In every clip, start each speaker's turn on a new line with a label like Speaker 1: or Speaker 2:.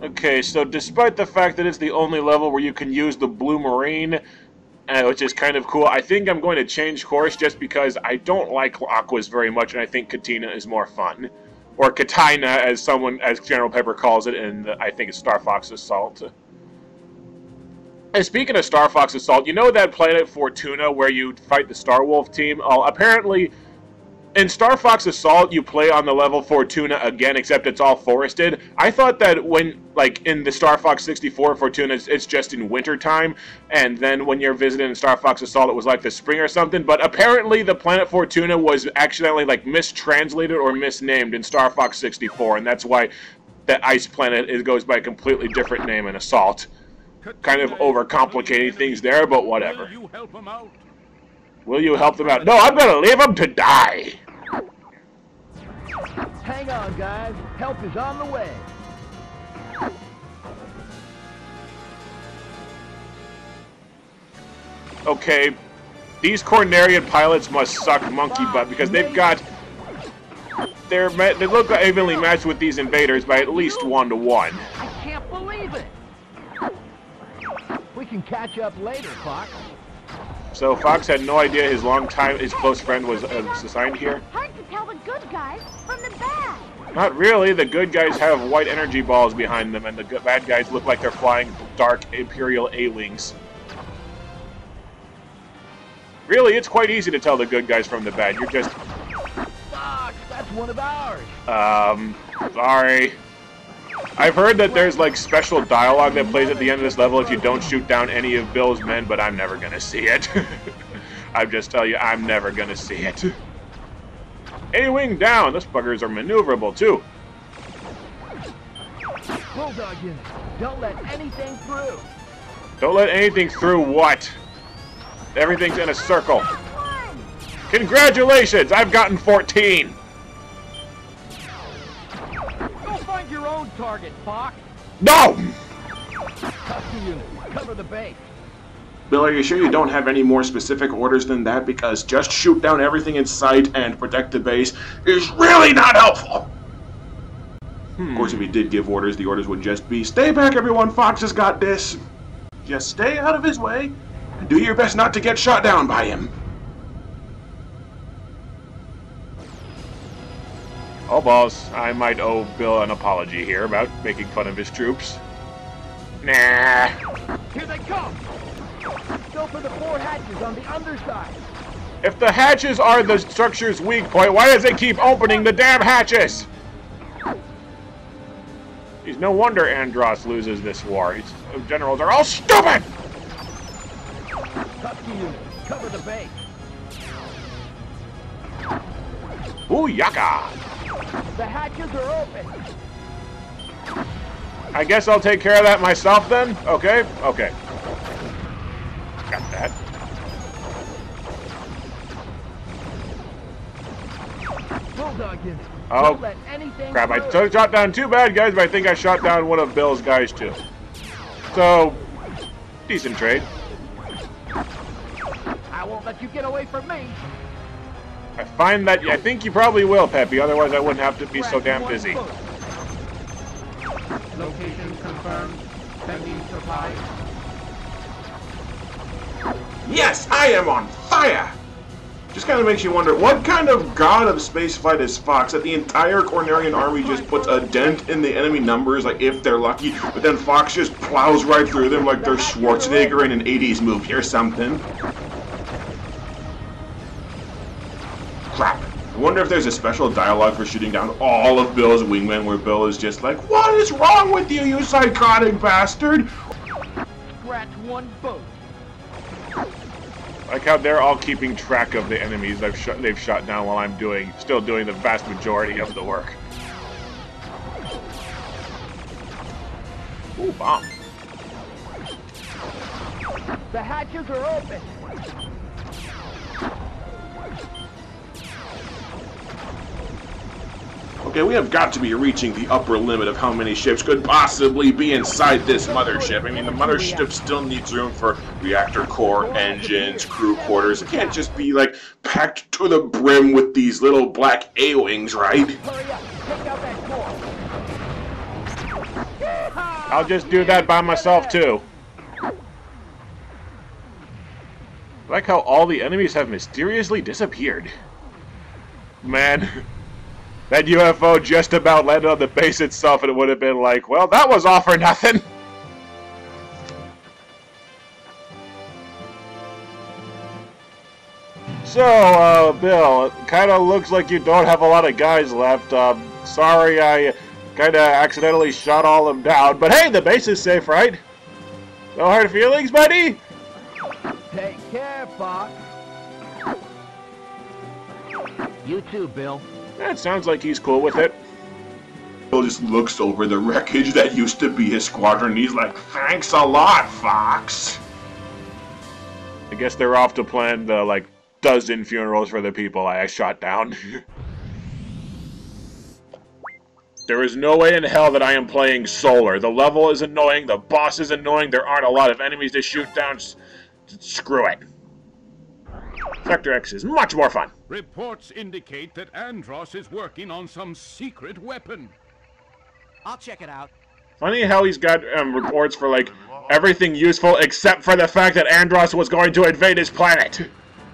Speaker 1: Okay, so despite the fact that it's the only level where you can use the Blue Marine, which is kind of cool, I think I'm going to change course just because I don't like Aquas very much, and I think Katina is more fun. Or Katina, as General Pepper calls it, and I think it's Starfox Assault. And speaking of Starfox Assault, you know that planet Fortuna where you fight the Star Wolf team? Apparently, in Starfox Assault, you play on the level Fortuna again, except it's all forested. I thought that when, like, in the Star Fox 64 Fortuna, it's just in wintertime, and then when you're visiting in Star Fox Assault, it was like the spring or something, but apparently the planet Fortuna was accidentally, like, mistranslated or misnamed in Star Fox 64, and that's why the ice planet goes by a completely different name in Assault. Kind of overcomplicating things there, but whatever.
Speaker 2: Will you help him out?
Speaker 1: Will you help them out? No, I'm gonna leave them to die!
Speaker 3: Hang on, guys. Help is on the way.
Speaker 1: Okay, these Cornerian pilots must suck monkey butt because they've got... they look evenly matched with these invaders by at least 1-to-1.
Speaker 3: I can't believe it! We can catch up later, Fox.
Speaker 1: So Fox had no idea his close friend was assigned here?
Speaker 4: Hard to tell the good guys from the bad.
Speaker 1: Not really. The good guys have white energy balls behind them, and the bad guys look like they're flying dark Imperial A-Wings. Really, it's quite easy to tell the good guys from the bad. You're just...
Speaker 3: Fox, that's one of ours.
Speaker 1: Sorry. I've heard that there's, like, special dialogue that plays at the end of this level if you don't shoot down any of Bill's men, but I'm never gonna see it. I just tell you, I'm never gonna see it. A-Wing down! Those buggers are maneuverable, too.
Speaker 3: Bulldog unit, don't let anything through.
Speaker 1: Don't let anything through what? Everything's in a circle. Congratulations! I've gotten 14!
Speaker 3: Find your own target, Fox.
Speaker 1: No!
Speaker 3: Custom unit, cover the base.
Speaker 1: Bill, are you sure you don't have any more specific orders than that? Because just shoot down everything in sight and protect the base is really not helpful. Of course, if he did give orders, the orders would just be, stay back, everyone, Fox has got this. Just stay out of his way and do your best not to get shot down by him. Oh, balls. I might owe Bill an apology here about making fun of his troops. Nah.
Speaker 3: Here they come! Go for the 4 hatches on the underside.
Speaker 1: If the hatches are the structure's weak point, why does it keep opening the damn hatches? It's no wonder Andros loses this war. His generals are all stupid!
Speaker 3: Custom unit, cover the base.
Speaker 1: Booyaka!
Speaker 3: The hatches are open.
Speaker 1: I guess I'll take care of that myself then? Okay? Okay. Got that.
Speaker 3: Bulldog unit,
Speaker 1: Oh,
Speaker 3: don't let anything
Speaker 1: crap. I
Speaker 3: through.
Speaker 1: shot down 2 bad guys, but I think I shot down one of Bill's guys too. So, decent trade.
Speaker 3: I won't let you get away from me.
Speaker 1: I find that, I think you probably will, Peppy, otherwise I wouldn't have to be so damn busy.
Speaker 2: Location confirmed. Sending supplies.
Speaker 1: Yes, I am on fire! Just kind of makes you wonder, what kind of god of spaceflight is Fox that the entire Cornerian army just puts a dent in the enemy numbers, like if they're lucky, but then Fox just plows right through them like they're Schwarzenegger in an 80s movie or something? Crap. I wonder if there's a special dialogue for shooting down all of Bill's wingmen where Bill is just like, what is wrong with you, you psychotic bastard?
Speaker 3: Scratch one boat.
Speaker 1: Like how they're all keeping track of the enemies they've shot down while I'm still doing the vast majority of the work. Ooh, bomb.
Speaker 3: The hatches are open.
Speaker 1: Okay, we have got to be reaching the upper limit of how many ships could possibly be inside this mothership. I mean, the mothership still needs room for reactor core, engines, crew quarters. It can't just be, like, packed to the brim with these little black A-Wings, right?
Speaker 3: Hurry up, take out that core.
Speaker 1: I'll just do that by myself, too. I like how all the enemies have mysteriously disappeared. Man, that UFO just about landed on the base itself, and it would have been like, well, that was all for nothing. So, Bill, it kind of looks like you don't have a lot of guys left. Sorry I kind of accidentally shot all of them down. But hey, the base is safe, right? No hard feelings, buddy?
Speaker 3: Take care, Fox. You too, Bill.
Speaker 1: That sounds like he's cool with it. Bill just looks over the wreckage that used to be his squadron, and he's like, thanks a lot, Fox. I guess they're off to plan the, like, dozen funerals for the people I shot down. There is no way in hell that I am playing Solar. The level is annoying, the boss is annoying, there aren't a lot of enemies to shoot down. Screw it. Sector X is much more fun.
Speaker 2: Reports indicate that Andros is working on some secret weapon.
Speaker 5: I'll check it out.
Speaker 1: Funny how he's got reports for, like, everything useful except for the fact that Andros was going to invade his planet.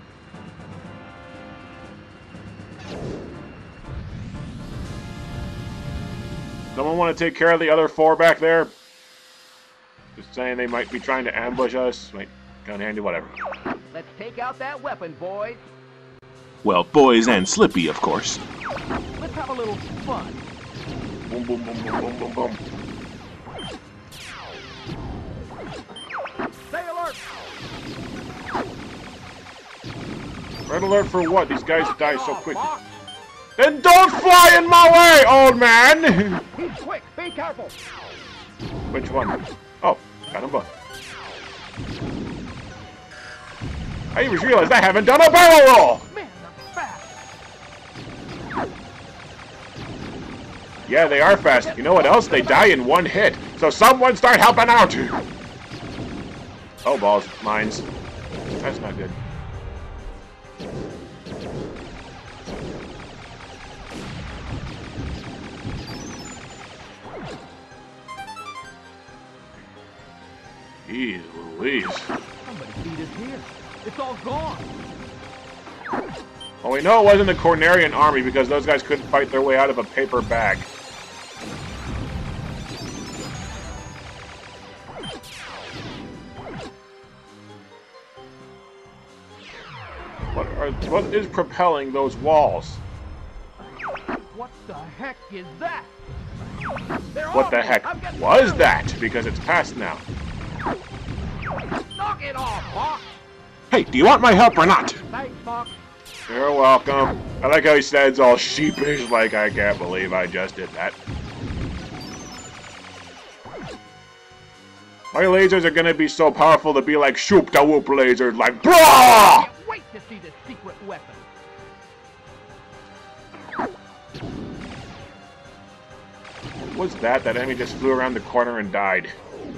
Speaker 1: Someone want to take care of the other 4 back there? Just saying they might be trying to ambush us. Might gun handy, whatever.
Speaker 3: Let's take out that weapon, boys.
Speaker 1: Well, boys and Slippy, of course.
Speaker 3: Let's have a little fun.
Speaker 1: Boom, boom, boom, boom, boom, boom, boom.
Speaker 3: Stay alert.
Speaker 1: Red alert for what? These guys die so quick. Then don't fly in my way, old man!
Speaker 3: He's quick. Be careful.
Speaker 1: Which one? Oh, got them both. I even realized I haven't done a barrel roll!
Speaker 3: Man, they're fast.
Speaker 1: Yeah, they are fast. You know what else? They die in 1 hit. So someone start helping out! Oh, balls. Mines. That's not good. Jeez Louise.
Speaker 3: Somebody beat us here. It's all gone.
Speaker 1: Well, we know it wasn't the Cornerian army because those guys couldn't fight their way out of a paper bag. What is propelling those walls?
Speaker 3: What the heck is that?
Speaker 1: What the heck was that? Because it's past now.
Speaker 3: Knock it off, Fox.
Speaker 1: Hey, do you want my help or not?
Speaker 3: Thanks, Fox.
Speaker 1: You're welcome. I like how he says all sheepish, like I can't believe I just did that. My lasers are gonna be so powerful to be like shoop da whoop lasers, like BRAH!
Speaker 3: Can't wait to see this secret weapon.
Speaker 1: What's that? That enemy just flew around the corner and died.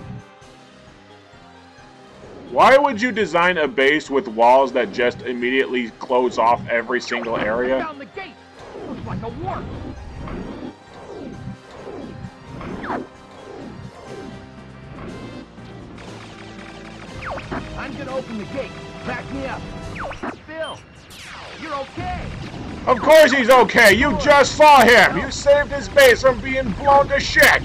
Speaker 1: Why would you design a base with walls that just immediately close off every single area?
Speaker 3: Down the gate. Looks like a warp. I'm gonna open the gate. Back me up. Bill, you're okay.
Speaker 1: Of course he's okay! You just saw him! You saved his base from being blown to shit!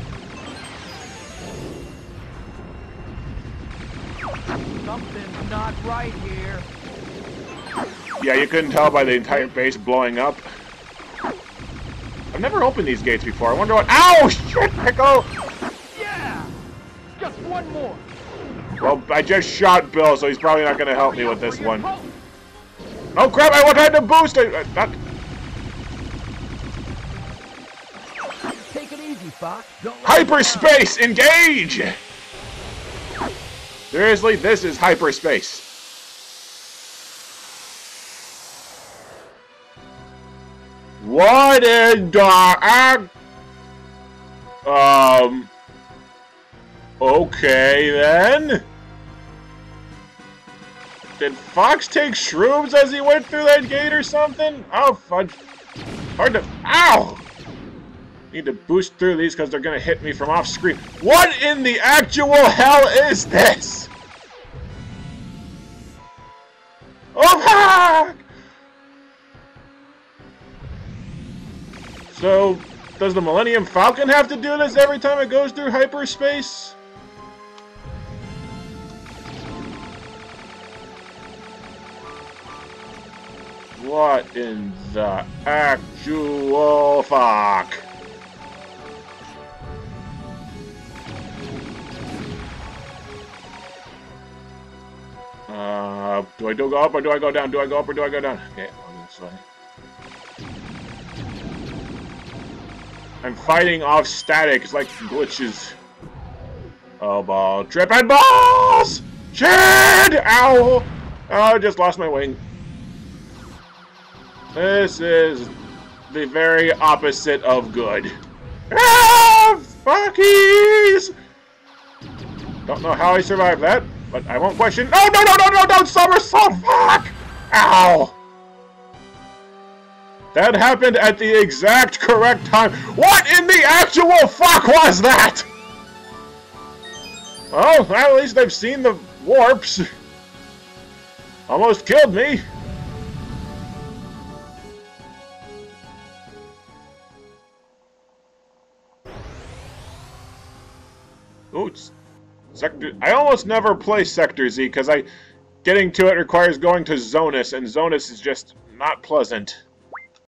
Speaker 3: Something's not right here.
Speaker 1: Yeah, you couldn't tell by the entire base blowing up. I've never opened these gates before. I wonder what— Ow! Shit, Pickle!
Speaker 3: Yeah! Just one more.
Speaker 1: Well, I just shot Bill, so he's probably not going to help me with this one. Oh crap, I tried to boost it!
Speaker 3: Take it easy, Fox. Don't let
Speaker 1: Hyperspace! Engage! Seriously, this is hyperspace. What in the— Okay then. Did Fox take shrooms as he went through that gate or something? Oh, fudge. Hard to— Ow! Need to boost through these because they're going to hit me from off screen. What in the actual hell is this? Oh, fuck! So, does the Millennium Falcon have to do this every time it goes through hyperspace? What in the actual fuck? Do I go up or do I go down? Do I go up or do I go down? Okay, I'll go this way. I'm fighting off static. It's like glitches. Oh, ball. Tripping balls! Shit! Ow! Oh, I just lost my wing. This is the very opposite of good. Ah! Fuckies! Don't know how I survived that, but I won't question. No, no, no, no, no, don't somersault! Fuck! Ow! That happened at the exact correct time. What in the actual fuck was that? Well, at least I've seen the warps. Almost killed me. Ooh, Sector. I almost never play Sector Z because getting to it requires going to Zonus, and Zonus is just not pleasant.